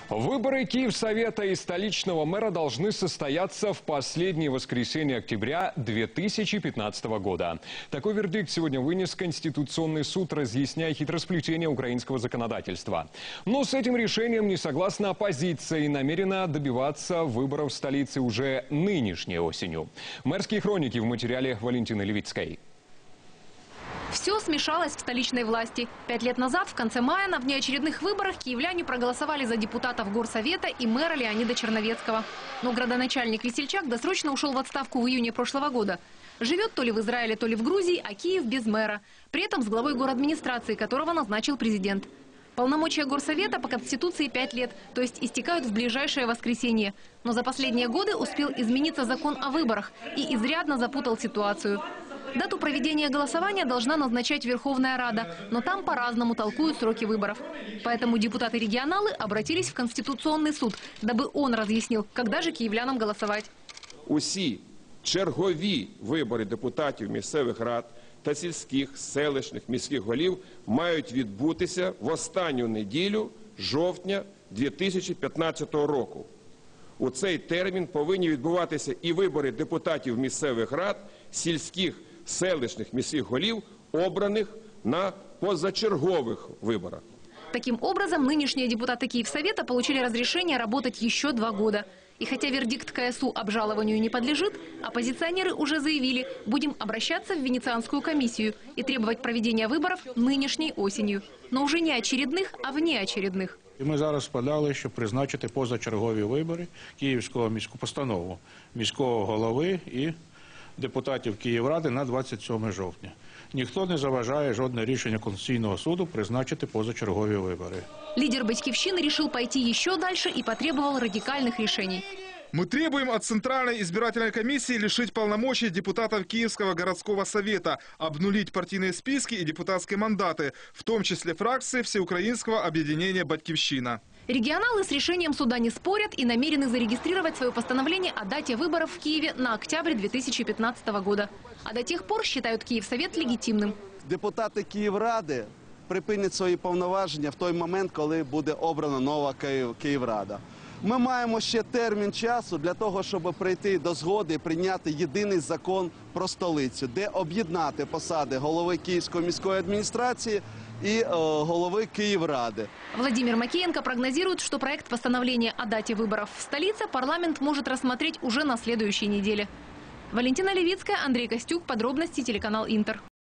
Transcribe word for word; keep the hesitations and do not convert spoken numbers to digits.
Выборы Киевсовета и столичного мэра должны состояться в последнее воскресенье октября две тысячи пятнадцатого года. Такой вердикт сегодня вынес Конституционный суд, разъясняя хитросплетение украинского законодательства. Но с этим решением не согласна оппозиция и намерена добиваться выборов в столице уже нынешней осенью. Мэрские хроники в материале Валентины Левицкой. Все смешалось в столичной власти. Пять лет назад, в конце мая, на внеочередных выборах киевляне проголосовали за депутатов Горсовета и мэра Леонида Черновецкого. Но градоначальник Весельчак досрочно ушел в отставку в июне прошлого года. Живет то ли в Израиле, то ли в Грузии, а Киев без мэра. При этом с главой городадминистрации, которого назначил президент. Полномочия Горсовета по Конституции пять лет, то есть истекают в ближайшее воскресенье. Но за последние годы успел измениться закон о выборах и изрядно запутал ситуацию. Дату проведения голосования должна назначать Верховная Рада, но там по-разному толкуют сроки выборов. Поэтому депутаты-регионалы обратились в Конституционный суд, дабы он разъяснил, когда же киевлянам голосовать. Усі чергові вибори депутатів місцевих рад та сільських, селищних, міських голів мають відбутися в останню неділю жовтня дві тисячі п'ятнадцятого року. У цей термін повинні відбуватися і вибори депутатів місцевих рад, сільських, селищных міських голів, обраних на позачерговых выборах. Таким образом, нынешние депутаты Киевсовета получили разрешение работать еще два года. И хотя вердикт КСУ обжалованию не подлежит, оппозиционеры уже заявили, будем обращаться в Венецианскую комиссию и требовать проведения выборов нынешней осенью. Но уже не очередных, а внеочередных. І ми зараз подали, щоб призначити позачергові вибори Київського міського постанову, міського голови і депутатів Київради на двадцять сьоме жовтня. Ніхто не заважає жодне рішення Конституційного суду призначити позачергові вибори. Лидер «Батьківщины» решил пойти еще дальше и потребовал радикальных решений. Мы требуем от Центральной избирательной комиссии лишить полномочий депутатов Киевского городского совета, обнулить партийные списки и депутатские мандаты, в том числе фракции Всеукраинского объединения «Батьківщина». Регионалы с решением суда не спорят и намерены зарегистрировать свое постановление о дате выборов в Киеве на октябрь две тысячи пятнадцатого года. А до тех пор считают Киевсовет легитимным. Депутати Київради припинять свої повноваження в той момент, коли буде обрана нова Київ, Київрада. Ми маємо ще термін часу для того, щоб прийти до згоди і прийняти єдиний закон про столицю, де об'єднати посади голови Київської міської адміністрації и э, головы Киеврады. Владимир Макеенко прогнозирует, что проект постановления о дате выборов в столице парламент может рассмотреть уже на следующей неделе. Валентина Левицкая, Андрей Костюк. Подробности телеканал Интер.